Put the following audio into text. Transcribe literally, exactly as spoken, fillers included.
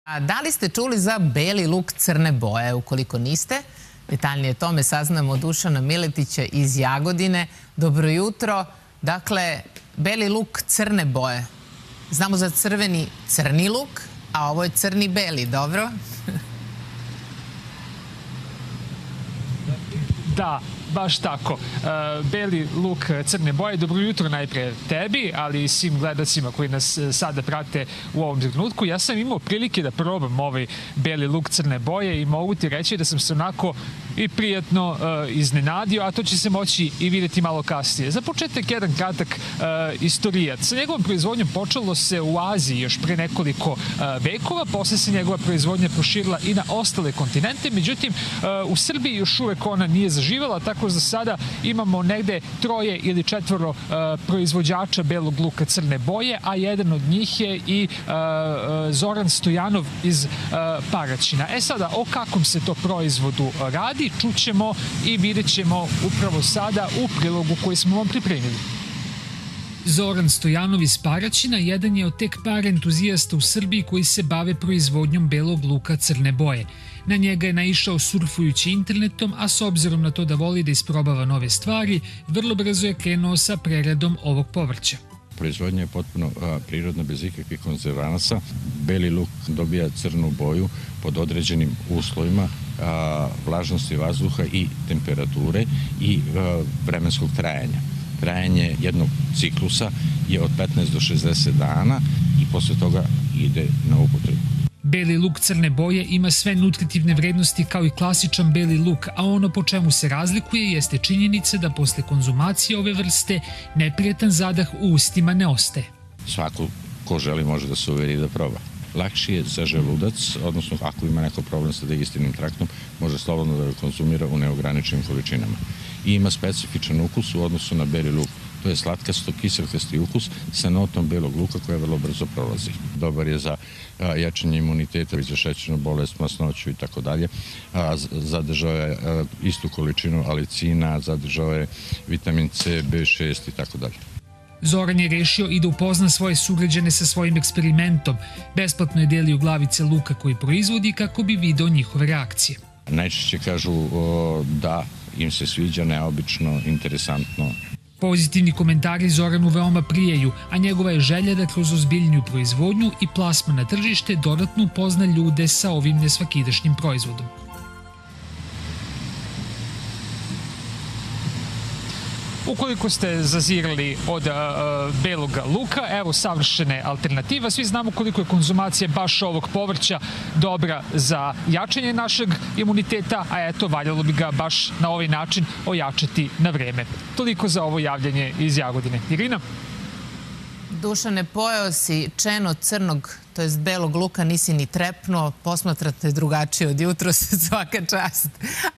Da li ste čuli za beli luk crne boje? Ukoliko niste, detaljnije tome saznamo od Dušana Miletića iz Jagodine. Dobro jutro. Dakle, beli luk crne boje. Znamo za crveni crni luk, a ovo je crni beli, dobro? Da, baš tako. Beli luk crne boje. Dobro jutro najpre tebi, ali i svim gledacima koji nas sada prate u ovom trenutku. Ja sam imao prilike da probam ovaj beli luk crne boje i mogu ti reći da sam se onako i prijatno iznenadio, a to će se moći i vidjeti malo kasnije. Za početak jedan kratak istorijat. Sa njegovom proizvodnjom počelo se u Aziji još pre nekoliko vekova, posle se njegova proizvodnja proširila i na ostale kontinente, međutim u Srbiji još uvek ona nije zaživela, tako za sada imamo negde troje ili četvoro proizvođača belog luka crne boje, a jedan od njih je i Zoran Stojanov iz Paraćina. E sada, o kakvom se to proizvodu radi, čućemo i vidjet ćemo upravo sada u prilogu koji smo vam pripremili. Zoran Stojanov iz Paraćina jedan je od tek par entuzijasta u Srbiji koji se bave proizvodnjom belog luka crne boje. Na njega je naišao surfujući internetom, a s obzirom na to da voli da isprobava nove stvari, vrlo brzo je krenuo sa preradom ovog povrća. Proizvodnja je potpuno prirodna, bez ikakvih konzervanasa. Beli luk dobija crnu boju pod određenim uslovima vlažnosti vazduha i temperature i vremenskog trajanja. Trajanje jednog ciklusa je od petnaest do šezdeset dana i posle toga ide na upotrebu. Beli luk crne boje ima sve nutritivne vrednosti kao i klasičan beli luk, a ono po čemu se razlikuje jeste činjenica da posle konzumacije ove vrste neprijetan zadah u ustima ne ostaje. Svako ko želi može da se uveri da proba. Lakši je za želudac, odnosno ako ima neko problem sa digestivnim traktom, može slobodno da ga konzumira u neograničenim količinama. I ima specifičan ukus u odnosu na beli luk. To je slatkasto, kiselkasti ukus sa notom belog luka koja vrlo brzo prolazi. Dobar je za jačanje imuniteta, za šećernu bolest, masnoću i tako dalje. Zadržao je istu količinu alicina, zadržao je vitamin C, B šest i tako dalje. Zoran je rešio i da upozna svoje sugrađane sa svojim eksperimentom. Besplatno je delio glavice luka koji proizvodi kako bi video njihove reakcije. Najčešće kažu da im se sviđa, neobično, interesantno. Pozitivni komentari Zoranu veoma prijeju, a njegova je želja da kroz ozbiljniju proizvodnju i plasman na tržište dodatno upozna ljude sa ovim nesvakidašnjim proizvodom. Ukoliko ste zazirali od belog luka, evo savršene alternativa. Svi znamo koliko je konzumacija baš ovog povrća dobra za jačanje našeg imuniteta, a eto, valjalo bi ga baš na ovaj način ojačati na vreme. Toliko za ovo javljanje iz Jagodine. Irina? Dušane, pojeo si čeno crnog, to jest belog luka, nisi ni trepnuo, posmatrate drugačije od jutros, svaka čast.